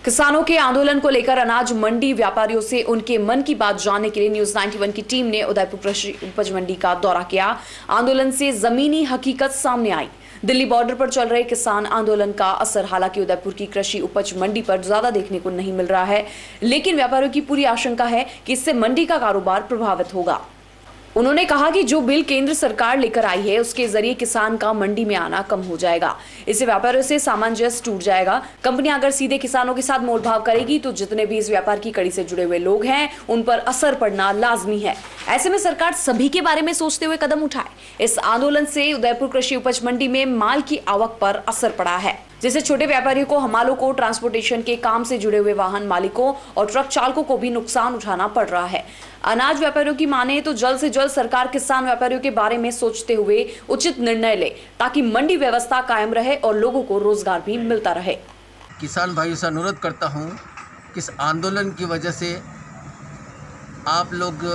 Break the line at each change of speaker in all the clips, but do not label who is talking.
किसानों के आंदोलन को लेकर अनाज मंडी व्यापारियों से उनके मन की बात जानने के लिए न्यूज 91 की टीम ने उदयपुर कृषि उपज मंडी का दौरा किया। आंदोलन से जमीनी हकीकत सामने आई। दिल्ली बॉर्डर पर चल रहे किसान आंदोलन का असर हालांकि उदयपुर की कृषि उपज मंडी पर ज्यादा देखने को नहीं मिल रहा है, लेकिन व्यापारियों की पूरी आशंका है कि इससे मंडी का कारोबार प्रभावित होगा। उन्होंने कहा कि जो बिल केंद्र सरकार लेकर आई है उसके जरिए किसान का मंडी में आना कम हो जाएगा। इससे व्यापारियों से सामंजस्य टूट जाएगा। कंपनियां अगर सीधे किसानों के साथ मोलभाव करेगी तो जितने भी इस व्यापार की कड़ी से जुड़े हुए लोग हैं उन पर असर पड़ना लाजमी है। ऐसे में सरकार सभी के बारे में सोचते हुए कदम उठाए। इस आंदोलन से उदयपुर कृषि उपज मंडी में माल की आवक पर असर पड़ा है, जिससे छोटे व्यापारियों को, हमालों को, ट्रांसपोर्टेशन के काम से जुड़े हुए वाहन मालिकों और ट्रक चालकों को भी नुकसान उठाना पड़ रहा है। अनाज व्यापारियों की माने तो जल्द से जल्द सरकार किसान व्यापारियों के बारे में सोचते हुए उचित निर्णय ले ताकि मंडी व्यवस्था कायम रहे और लोगों को रोजगार भी मिलता रहे।
किसान भाइयों से अनुरोध करता हूं कि इस आंदोलन की वजह से आप लोग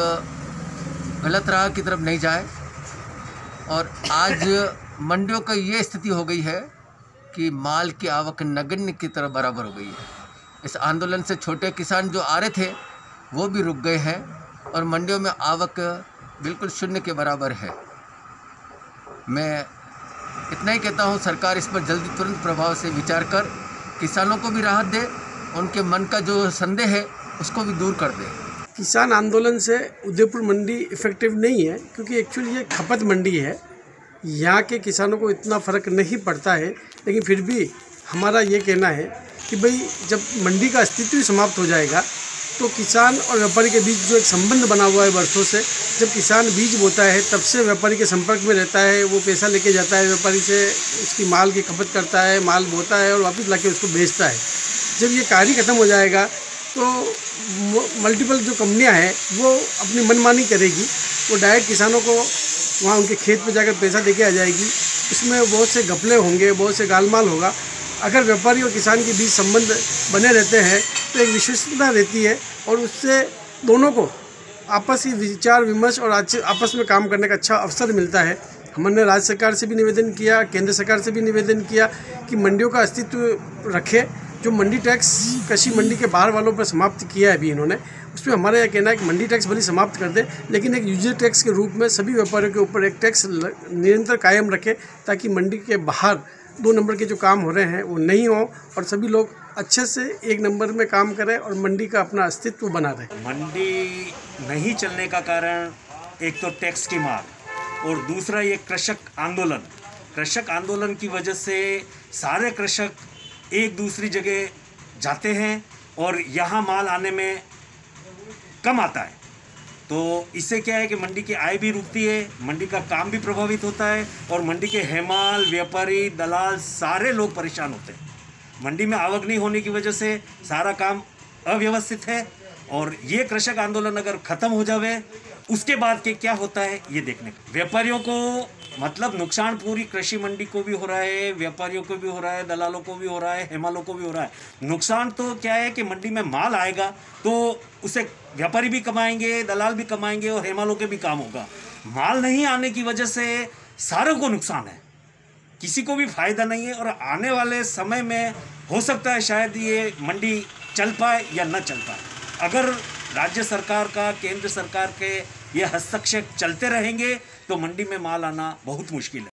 गलत राह की तरफ नहीं जाए। और आज मंडियों का ये स्थिति हो गई है कि माल की आवक नगण्य की तरह बराबर हो गई है। इस आंदोलन से छोटे किसान जो आ रहे थे वो भी रुक गए हैं और मंडियों में आवक बिल्कुल शून्य के बराबर है। मैं इतना ही कहता हूँ, सरकार इस पर जल्दी तुरंत प्रभाव से विचार कर किसानों को भी राहत दे, उनके मन का जो संदेह है उसको भी दूर कर दे।
किसान आंदोलन से उदयपुर मंडी इफ़ेक्टिव नहीं है, क्योंकि एक्चुअली ये खपत मंडी है। यहाँ के किसानों को इतना फ़र्क नहीं पड़ता है, लेकिन फिर भी हमारा ये कहना है कि भाई जब मंडी का अस्तित्व ही समाप्त हो जाएगा तो किसान और व्यापारी के बीच जो एक संबंध बना हुआ है वर्षों से, जब किसान बीज बोता है तब से व्यापारी के संपर्क में रहता है, वो पैसा लेके जाता है व्यापारी से, उसकी माल की खपत करता है, माल बोता है और वापस लाके उसको बेचता है। जब ये कार्य ख़त्म हो जाएगा तो मल्टीपल जो कंपनियां हैं वो अपनी मनमानी करेगी, वो डायरेक्ट किसानों को वहाँ उनके खेत पे जाकर पैसा देके आ जाएगी। उसमें बहुत से घपले होंगे, बहुत से गालमाल होगा। अगर व्यापारी और किसान के बीच संबंध बने रहते हैं तो एक विश्वसनीयता रहती है और उससे दोनों को आपसी विचार विमर्श और आपस में काम करने का अच्छा अवसर मिलता है। हमने राज्य सरकार से भी निवेदन किया, केंद्र सरकार से भी निवेदन किया कि मंडियों का अस्तित्व रखे। जो मंडी टैक्स कृषि मंडी के बाहर वालों पर समाप्त किया है अभी इन्होंने, उसमें हमारा यह कहना है कि मंडी टैक्स भले समाप्त कर दे, लेकिन एक यूजर टैक्स के रूप में सभी व्यापारियों के ऊपर एक टैक्स निरंतर कायम रखे ताकि मंडी के बाहर 2 नंबर के जो काम हो रहे हैं वो नहीं हो और सभी लोग अच्छे से 1 नंबर में काम करें और मंडी का अपना अस्तित्व बना रहे।
मंडी नहीं चलने का कारण एक तो टैक्स की मार और दूसरा ये कृषक आंदोलन। कृषक आंदोलन की वजह से सारे कृषक एक दूसरी जगह जाते हैं और यहाँ माल आने में कम आता है, तो इससे क्या है कि मंडी की आय भी रुकती है, मंडी का काम भी प्रभावित होता है और मंडी के हेमाल, व्यापारी, दलाल सारे लोग परेशान होते हैं। मंडी में आवक नहीं होने की वजह से सारा काम अव्यवस्थित है और ये कृषक आंदोलन अगर ख़त्म हो जावे उसके बाद के क्या होता है ये देखने का। व्यापारियों को मतलब नुकसान पूरी कृषि मंडी को भी हो रहा है, व्यापारियों को भी हो रहा है, दलालों को भी हो रहा है, हेमालों को भी हो रहा है। नुकसान तो क्या है कि मंडी में माल आएगा तो उसे व्यापारी भी कमाएंगे, दलाल भी कमाएंगे और हेमालों के भी काम होगा। माल नहीं आने की वजह से सारों को नुकसान है, किसी को भी फायदा नहीं है और आने वाले समय में हो सकता है शायद ये मंडी चल पाए या न चल पाए। अगर राज्य सरकार का, केंद्र सरकार के ये हस्तक्षेप चलते रहेंगे तो मंडी में माल आना बहुत मुश्किल है।